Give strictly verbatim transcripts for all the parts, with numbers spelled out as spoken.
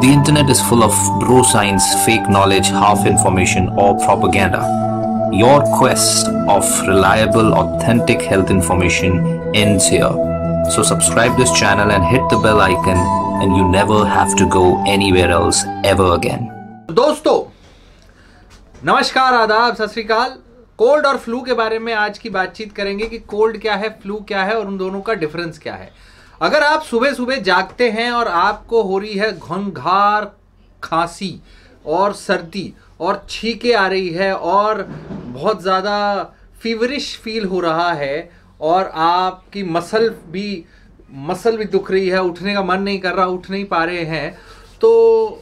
The internet is full of bro science, fake knowledge, half information, or propaganda. Your quest of reliable, authentic health information ends here. So subscribe this channel and hit the bell icon, and you never have to go anywhere else ever again. दोस्तों नमस्कार, आदाब, सत श्री अकाल। Cold और flu के बारे में आज की बातचीत करेंगे कि कोल्ड क्या है, फ्लू क्या है और उन दोनों का डिफरेंस क्या है। अगर आप सुबह सुबह जागते हैं और आपको हो रही है घनघार खांसी और सर्दी और छींके आ रही है और बहुत ज़्यादा फीवरिश फील हो रहा है और आपकी मसल भी मसल भी दुख रही है, उठने का मन नहीं कर रहा, उठ नहीं पा रहे हैं, तो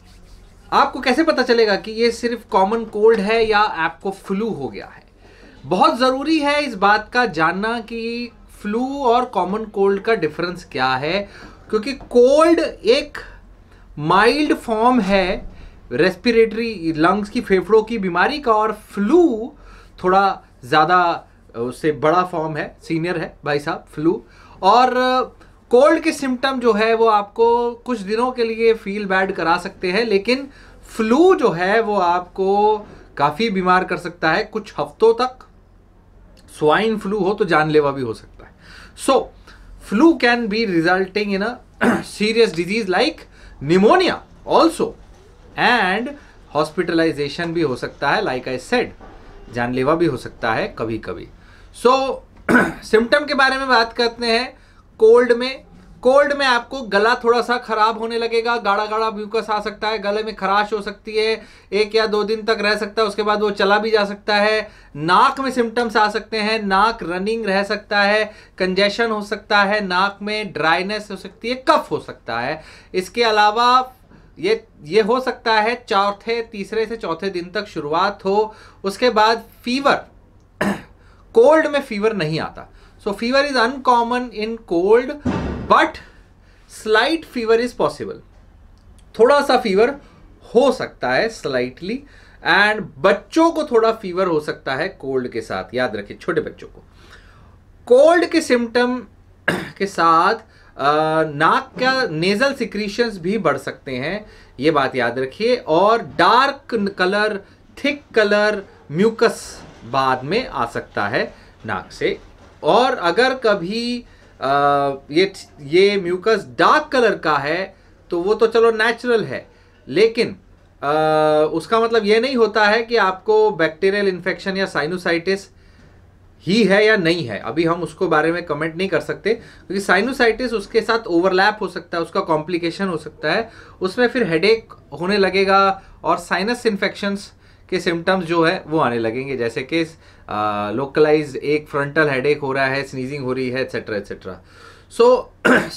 आपको कैसे पता चलेगा कि ये सिर्फ कॉमन कोल्ड है या आपको फ्लू हो गया है। बहुत ज़रूरी है इस बात का जानना कि फ्लू और कॉमन कोल्ड का डिफरेंस क्या है, क्योंकि कोल्ड एक माइल्ड फॉर्म है रेस्पिरेटरी लंग्स की, फेफड़ों की बीमारी का, और फ्लू थोड़ा ज़्यादा उससे बड़ा फॉर्म है, सीनियर है भाई साहब फ्लू। और कोल्ड के सिम्टम जो है वो आपको कुछ दिनों के लिए फील बैड करा सकते हैं, लेकिन फ्लू जो है वो आपको काफ़ी बीमार कर सकता है कुछ हफ्तों तक। स्वाइन फ्लू हो तो जानलेवा भी हो सकता है। So flu can be resulting in a serious disease like pneumonia also, and hospitalization भी हो सकता है, लाइक आई सेड, जानलेवा भी हो सकता है कभी कभी। सो सिम्टम के बारे में बात करते हैं। कोल्ड में कोल्ड में आपको गला थोड़ा सा खराब होने लगेगा, गाढ़ा गाढ़ा म्यूकस आ सकता है, गले में खराश हो सकती है, एक या दो दिन तक रह सकता है, उसके बाद वो चला भी जा सकता है। नाक में सिम्टम्स आ सकते हैं, नाक रनिंग रह सकता है, कंजेशन हो सकता है, नाक में ड्राइनेस हो सकती है, कफ हो सकता है। इसके अलावा ये ये हो सकता है चौथे तीसरे से चौथे दिन तक शुरुआत हो, उसके बाद फीवर। कोल्ड में फीवर नहीं आता। So fever is uncommon in cold, but slight fever is possible. थोड़ा सा फीवर हो सकता है slightly, and बच्चों को थोड़ा फीवर हो सकता है कोल्ड के साथ, याद रखिए, छोटे बच्चों को। कोल्ड के सिम्टम के साथ आ, नाक का नेजल सिक्रीशंस भी बढ़ सकते हैं, ये बात याद रखिए, और dark colour, thick colour mucus बाद में आ सकता है नाक से। और अगर कभी आ, ये ये म्यूकस डार्क कलर का है तो वो तो चलो नेचुरल है, लेकिन आ, उसका मतलब ये नहीं होता है कि आपको बैक्टीरियल इन्फेक्शन या साइनोसाइटिस ही है या नहीं है। अभी हम उसको बारे में कमेंट नहीं कर सकते, क्योंकि साइनोसाइटिस उसके साथ ओवरलैप हो सकता है, उसका कॉम्प्लिकेशन हो सकता है, उसमें फिर हेडेक होने लगेगा और साइनस इन्फेक्शंस के सिम्टम्स जो है वो आने लगेंगे, जैसे कि लोकलाइज एक फ्रंटल हेडेक हो रहा है, स्नीजिंग हो रही है, एटसेट्रा एटसेट्रा। सो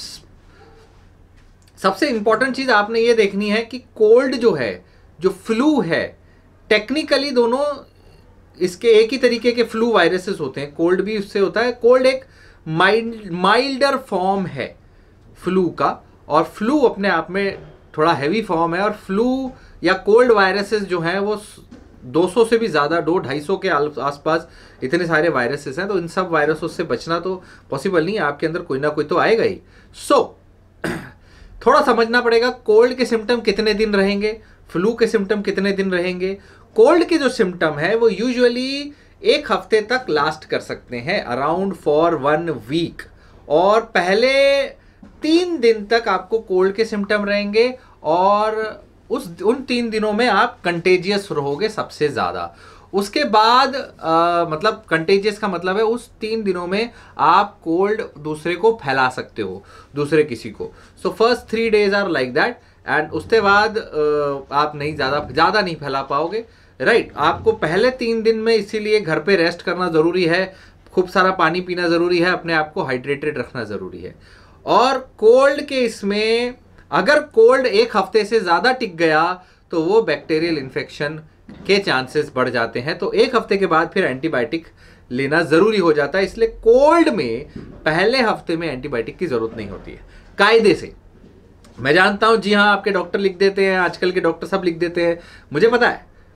सबसे इंपॉर्टेंट चीज़ आपने ये देखनी है कि कोल्ड जो है, जो फ्लू है, टेक्निकली दोनों इसके एक ही तरीके के फ्लू वायरसेस होते हैं। कोल्ड भी उससे होता है। कोल्ड एक माइल्ड माइल्डर फॉर्म है फ्लू का, और फ्लू अपने आप में थोड़ा हैवी फॉर्म है। और फ्लू या कोल्ड वायरसेस जो हैं वो दो सौ से भी ज़्यादा, दो ढाई सौ के आसपास इतने सारे वायरसेस हैं, तो इन सब वायरसों से बचना तो पॉसिबल नहीं है, आपके अंदर कोई ना कोई तो आएगा ही। सो so, थोड़ा समझना पड़ेगा कोल्ड के सिम्टम कितने दिन रहेंगे, फ्लू के सिम्टम कितने दिन रहेंगे। कोल्ड के जो सिम्टम है वो यूजुअली एक हफ्ते तक लास्ट कर सकते हैं, अराउंड फॉर वन वीक, और पहले तीन दिन तक आपको कोल्ड के सिम्टम रहेंगे, और उस उन तीन दिनों में आप कंटेजियस रहोगे सबसे ज़्यादा। उसके बाद आ, मतलब कंटेजियस का मतलब है उस तीन दिनों में आप कोल्ड दूसरे को फैला सकते हो, दूसरे किसी को। So first three days are like that, and उसके बाद आ, आप नहीं ज़्यादा ज़्यादा नहीं फैला पाओगे, राइट right? आपको पहले तीन दिन में इसीलिए घर पे रेस्ट करना ज़रूरी है, खूब सारा पानी पीना ज़रूरी है, अपने आप को हाइड्रेटेड रखना ज़रूरी है। और कोल्ड के इसमें अगर कोल्ड एक हफ्ते से ज़्यादा टिक गया तो वो बैक्टीरियल इन्फेक्शन के चांसेस बढ़ जाते हैं, तो एक हफ्ते के बाद फिर एंटीबायोटिक लेना ज़रूरी हो जाता है। इसलिए कोल्ड में पहले हफ्ते में एंटीबायोटिक की ज़रूरत नहीं होती है कायदे से। मैं जानता हूँ, जी हाँ, आपके डॉक्टर लिख देते हैं, आजकल के डॉक्टर सब लिख देते हैं, मुझे पता है,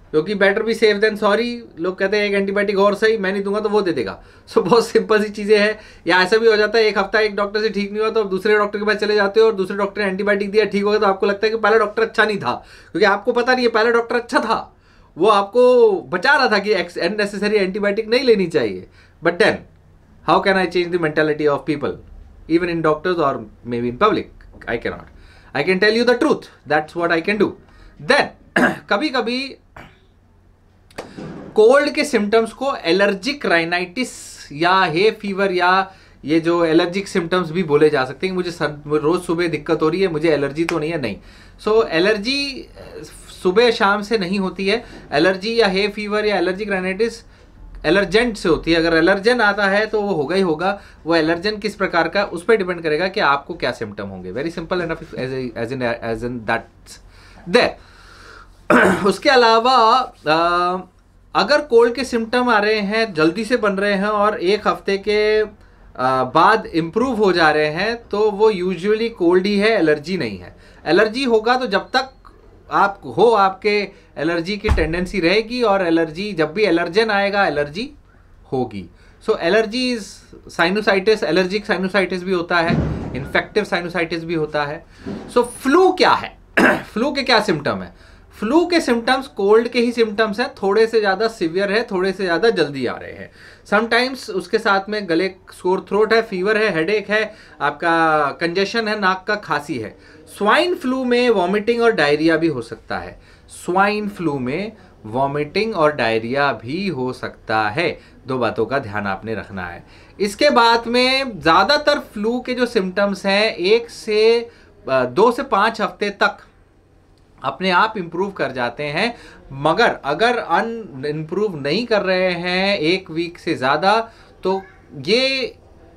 क्योंकि better be safe than sorry. लोग कहते हैं एक एंटीबायोटिक और सही, मैं नहीं दूंगा तो वो दे देगा। सो बहुत सिंपल सी चीज़ें हैं। या ऐसा भी हो जाता है एक हफ्ता एक डॉक्टर से ठीक नहीं हुआ तो आप दूसरे डॉक्टर के पास चले जाते हो और दूसरे डॉक्टर ने एंटीबायोटिक दिया, ठीक हो गया, तो आपको लगता है कि पहला डॉक्टर अच्छा नहीं था, क्योंकि आपको पता नहीं है पहला डॉक्टर अच्छा था, वो आपको बचा रहा था कि अननेसेसरी एंटीबायोटिक नहीं लेनी चाहिए। But then how can I change the mentality of people even in doctors or maybe in public? I cannot. I can tell you the truth. That's what I can do. Then कभी कभी cold के symptoms को allergic rhinitis या hay fever या ये जो allergic symptoms भी बोले जा सकते हैं। मुझे सर, रोज सुबह दिक्कत हो रही है, मुझे एलर्जी तो नहीं है, नहीं। सो so, एलर्जी सुबह शाम से नहीं होती है। एलर्जी या हे फीवर या एलर्जिक राइनाइटिस एलर्जेंट से होती है। अगर एलर्जन आता है तो वो होगा ही होगा। वो एलर्जन किस प्रकार का, उस पर डिपेंड करेगा कि आपको क्या सिम्टम होंगे। Very simple enough as in as in that's there. उसके अलावा आ, अगर कोल्ड के सिम्टम आ रहे हैं, जल्दी से बन रहे हैं और एक हफ्ते के आ, बाद इम्प्रूव हो जा रहे हैं, तो वो यूजुअली कोल्ड ही है, एलर्जी नहीं है। एलर्जी होगा तो जब तक आप हो आपके एलर्जी की टेंडेंसी रहेगी, और एलर्जी जब भी एलर्जन आएगा एलर्जी होगी। So allergy is sinusitis, allergic sinusitis भी होता है, इन्फेक्टिव साइनोसाइटिस भी होता है। सो so, फ्लू क्या है? फ्लू के क्या सिम्टम है? फ्लू के सिम्टम्स कोल्ड के ही सिम्टम्स हैं, थोड़े से ज़्यादा सिवियर है, थोड़े से ज़्यादा जल्दी आ रहे हैं। समटाइम्स उसके साथ में गले सोर थ्रोट है, फीवर है, हेडेक है, आपका कंजेशन है, नाक का खांसी है। स्वाइन फ्लू में वॉमिटिंग और डायरिया भी हो सकता है। स्वाइन फ्लू में वॉमिटिंग और डायरिया भी हो सकता है। दो बातों का ध्यान आपने रखना है। इसके बाद में ज़्यादातर फ्लू के जो सिम्टम्स हैं एक से दो से पाँच हफ्ते तक अपने आप इम्प्रूव कर जाते हैं, मगर अगर अन इम्प्रूव नहीं कर रहे हैं एक वीक से ज़्यादा, तो ये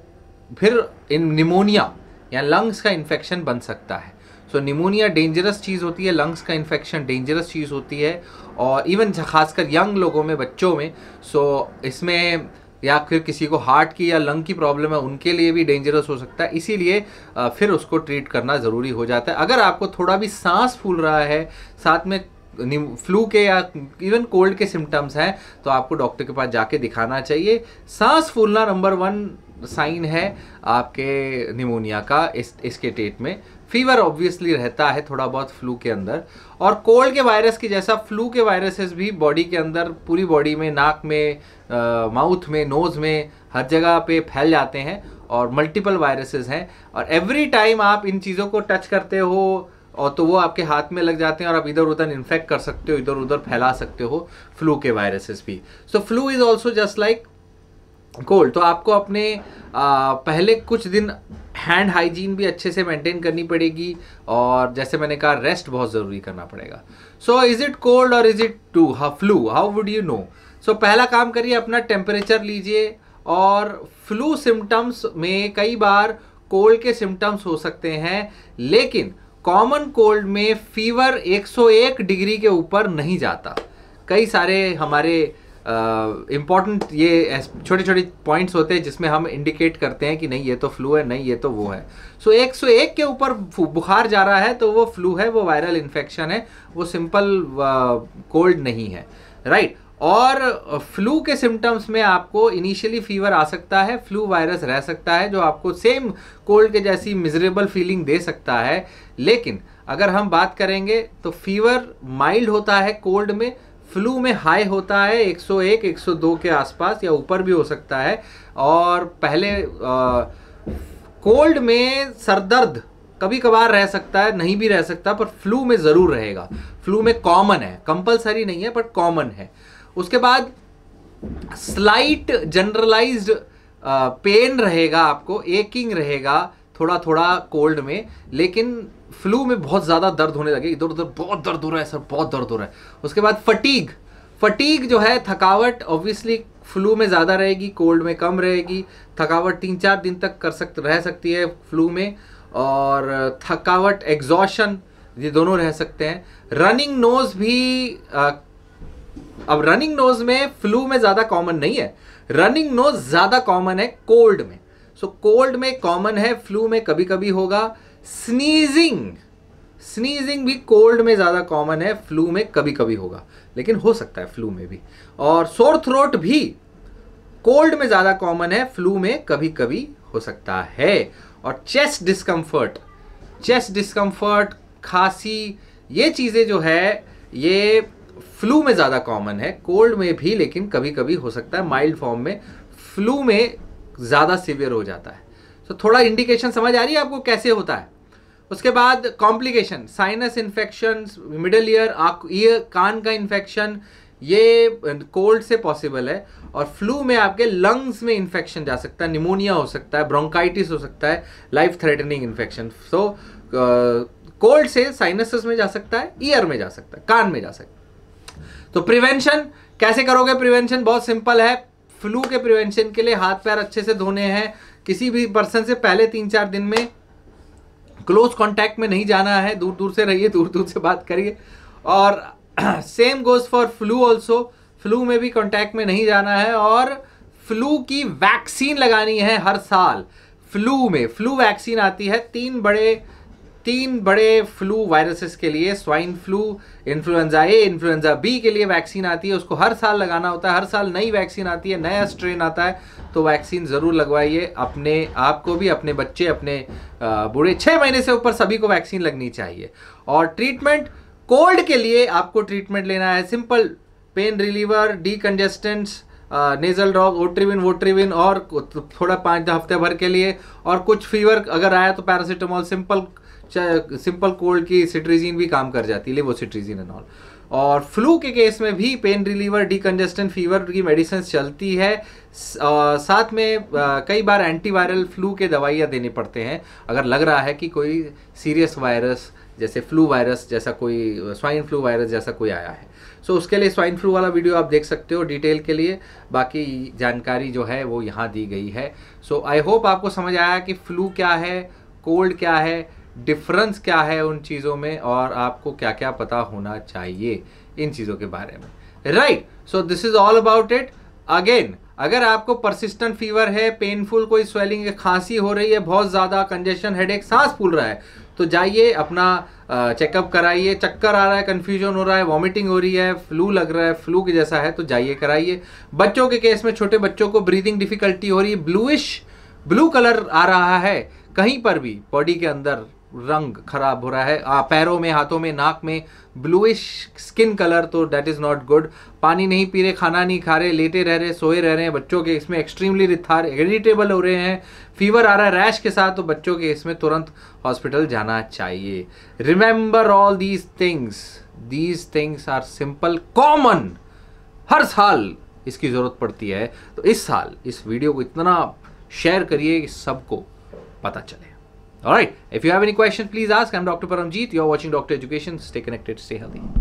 फिर इन निमोनिया या लंग्स का इन्फेक्शन बन सकता है। सो so, निमोनिया डेंजरस चीज़ होती है, लंग्स का इन्फेक्शन डेंजरस चीज़ होती है, और इवन खासकर यंग लोगों में, बच्चों में। सो so, इसमें या फिर किसी को हार्ट की या लंग की प्रॉब्लम है, उनके लिए भी डेंजरस हो सकता है। इसीलिए फिर उसको ट्रीट करना ज़रूरी हो जाता है। अगर आपको थोड़ा भी सांस फूल रहा है, साथ में फ्लू के या इवन कोल्ड के सिम्टम्स हैं, तो आपको डॉक्टर के पास जाके दिखाना चाहिए। सांस फूलना नंबर वन साइन है आपके निमोनिया का इस इसके डेट में। फीवर ऑब्वियसली रहता है थोड़ा बहुत फ्लू के अंदर, और कोल्ड के वायरस की जैसा फ्लू के वायरसेस भी बॉडी के अंदर, पूरी बॉडी में, नाक में, माउथ में, नोज़ में, हर जगह पे फैल जाते हैं, और मल्टीपल वायरसेस हैं। और एवरी टाइम आप इन चीज़ों को टच करते हो और तो वो आपके हाथ में लग जाते हैं और आप इधर उधर इन्फेक्ट कर सकते हो, इधर उधर फैला सकते हो फ्लू के वायरसेस भी। So flu is also just like cold. तो आपको अपने आ, पहले कुछ दिन हैंड हाइजीन भी अच्छे से मेंटेन करनी पड़ेगी, और जैसे मैंने कहा रेस्ट बहुत ज़रूरी करना पड़ेगा। सो इज़ इट कोल्ड और is it to flu? How would you know? So पहला काम करिए, अपना टेम्परेचर लीजिए। और फ्लू सिम्टम्स में कई बार कोल्ड के सिम्टम्स हो सकते हैं, लेकिन कॉमन कोल्ड में फीवर एक सौ एक डिग्री के ऊपर नहीं जाता। कई सारे हमारे इम्पॉर्टेंट uh, ये छोटे छोटे पॉइंट्स होते हैं जिसमें हम इंडिकेट करते हैं कि नहीं ये तो फ्लू है, नहीं ये तो वो है। सो so, एक सौ एक के ऊपर बुखार जा रहा है तो वो फ्लू है, वो वायरल इन्फेक्शन है, वो सिंपल कोल्ड uh, नहीं है, राइट right? और फ्लू के सिम्टम्स में आपको इनिशियली फीवर आ सकता है, फ्लू वायरस रह सकता है जो आपको सेम कोल्ड के जैसी मिजरेबल फीलिंग दे सकता है। लेकिन अगर हम बात करेंगे तो फीवर माइल्ड होता है कोल्ड में, फ्लू में हाई होता है एक सौ एक एक सौ दो के आसपास या ऊपर भी हो सकता है। और पहले कोल्ड में सरदर्द कभी कभार रह सकता है, नहीं भी रह सकता, पर फ्लू में ज़रूर रहेगा। फ्लू में कॉमन है, कंपलसरी नहीं है बट कॉमन है। उसके बाद स्लाइट जनरलाइज्ड पेन रहेगा, आपको एकिंग रहेगा थोड़ा थोड़ा कोल्ड में, लेकिन फ्लू में बहुत ज़्यादा दर्द होने लगे, इधर उधर बहुत दर्द हो रहा है सर, बहुत दर्द हो रहा है। उसके बाद फटीग, फटीग जो है थकावट, ऑब्वियसली फ्लू में ज़्यादा रहेगी, कोल्ड में कम रहेगी। थकावट तीन चार दिन तक कर सक रह सकती है फ्लू में, और थकावट, एग्जॉशन, ये दोनों रह सकते हैं। रनिंग नोज भी आ, अब रनिंग नोज में फ्लू में ज़्यादा कॉमन नहीं है, रनिंग नोज ज़्यादा कॉमन है कोल्ड में। सो so, कोल्ड में कॉमन है, फ्लू में कभी कभी होगा। स्नीजिंग, स्नीजिंग भी कोल्ड में ज़्यादा कॉमन है, फ्लू में कभी कभी होगा, लेकिन हो सकता है फ्लू में भी। और सोर थ्रोट भी कोल्ड में ज़्यादा कॉमन है, फ्लू में कभी कभी हो सकता है। और चेस्ट डिस्कम्फर्ट, चेस्ट डिस्कम्फर्ट, खांसी, ये चीज़ें जो है ये फ्लू में ज़्यादा कॉमन है, कोल्ड में भी लेकिन कभी कभी हो सकता है माइल्ड फॉर्म में, फ्लू में ज़्यादा सीवियर हो जाता है। तो थोड़ा इंडिकेशन समझ आ रही है आपको कैसे होता है। उसके बाद complication, sinus infection, middle ear, ear कान का इन्फेक्शन, ये कोल्ड से पॉसिबल है। और फ्लू में आपके लंग्स में इन्फेक्शन जा सकता है, निमोनिया हो सकता है, ब्रोंकाइटिस हो सकता है, life threatening infection. So cold से साइनसेस में जा सकता है, ईयर में जा सकता है, कान में जा सकता है। तो प्रिवेंशन कैसे करोगे? प्रिवेंशन बहुत सिंपल है। फ्लू के प्रिवेंशन के लिए हाथ पैर अच्छे से धोने हैं, किसी भी पर्सन से पहले तीन चार दिन में क्लोज कांटेक्ट में नहीं जाना है, दूर दूर से रहिए, दूर दूर से बात करिए। और same goes for flu also, flu में भी कांटेक्ट में नहीं जाना है। और फ्लू की वैक्सीन लगानी है हर साल। फ्लू में फ्लू वैक्सीन आती है तीन बड़े तीन बड़े फ्लू वायरसेस के लिए, swine flu, influenza A, influenza B के लिए वैक्सीन आती है, उसको हर साल लगाना होता है। हर साल नई वैक्सीन आती है, नया स्ट्रेन आता है, तो वैक्सीन ज़रूर लगवाइए। अपने आपको भी, अपने बच्चे, अपने बूढ़े, छः महीने से ऊपर सभी को वैक्सीन लगनी चाहिए। और ट्रीटमेंट, कोल्ड के लिए आपको ट्रीटमेंट लेना है simple, pain reliever, decongestants, nasal drop, Otrivin वोट्रिविन, और थोड़ा पाँच हफ्ते भर के लिए। और कुछ फीवर अगर आया तो पैरासीटामोल, सिंपल सिंपल कोल्ड की सिट्रीजिन भी काम कर जाती है, लेवोसिट्रीजिन एंड ऑल। और फ्लू के केस में भी पेन रिलीवर, डीकंजेस्टेंट, फीवर की मेडिसिन चलती है। साथ में कई बार एंटीवायरल फ्लू के दवाइयाँ देने पड़ते हैं अगर लग रहा है कि कोई सीरियस वायरस, जैसे फ्लू वायरस जैसा, कोई स्वाइन फ्लू वायरस जैसा कोई आया है। सो so, उसके लिए स्वाइन फ्लू वाला वीडियो आप देख सकते हो डिटेल के लिए, बाकी जानकारी जो है वो यहाँ दी गई है। सो आई होप आपको समझ आया कि फ्लू क्या है, कोल्ड क्या है, डिफरेंस क्या है उन चीज़ों में, और आपको क्या क्या पता होना चाहिए इन चीज़ों के बारे में, right. So this is all about it. Again, अगर आपको परसिस्टेंट फीवर है, पेनफुल कोई स्वेलिंग, खांसी हो रही है बहुत ज़्यादा, कंजेशन, हेडेक, सांस फूल रहा है, तो जाइए अपना चेकअप कराइए। चक्कर आ रहा है, कन्फ्यूजन हो रहा है, वॉमिटिंग हो रही है, फ्लू लग रहा है, फ्लू के जैसा है, तो जाइए कराइए। बच्चों के केस में, छोटे बच्चों को ब्रीदिंग डिफिकल्टी हो रही है, ब्लूइश ब्लू कलर आ रहा है, कहीं पर भी बॉडी के अंदर रंग खराब हो रहा है, आ, पैरों में, हाथों में, नाक में ब्लूइश स्किन कलर, तो दैट इज़ नॉट गुड। पानी नहीं पी रहे, खाना नहीं खा रहे, लेटे रह रहे, सोए रह रहे हैं, बच्चों के इसमें एक्सट्रीमली रिथार इरिटेबल हो रहे हैं, फीवर आ रहा है रैश के साथ, तो बच्चों के इसमें तुरंत हॉस्पिटल जाना चाहिए। Remember all these things, these things are simple, common, हर साल इसकी ज़रूरत पड़ती है। तो इस साल इस वीडियो को इतना शेयर करिए कि सबको पता चले। All right. If you have any questions, please ask. I'm Doctor Paramjeet. You're watching Doctor Education. Stay connected. Stay healthy.